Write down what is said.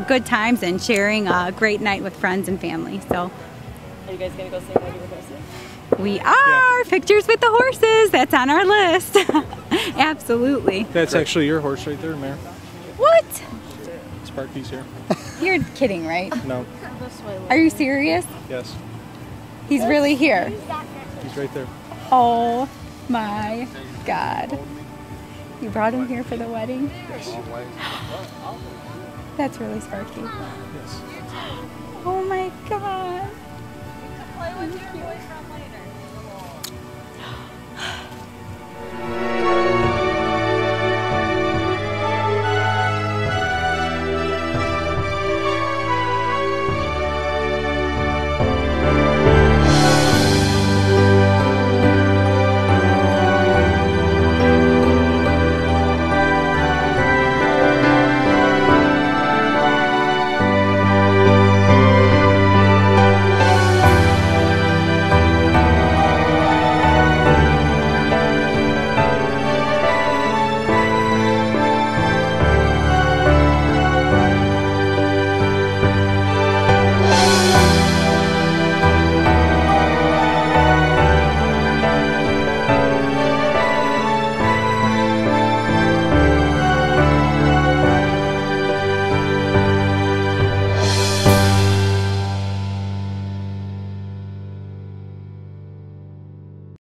good times and sharing a great night with friends and family. So, are you guys gonna go say hi to the horses? We are. Pictures with the horses. That's on our list. Absolutely. That's actually your horse right there, Mare. What? Sparky's here. You're kidding, right? No. Are you serious? Yes. He's really here. He's right there. Oh my God. You brought him here for the wedding? Yes. That's really Sparky. Yes. Oh my God.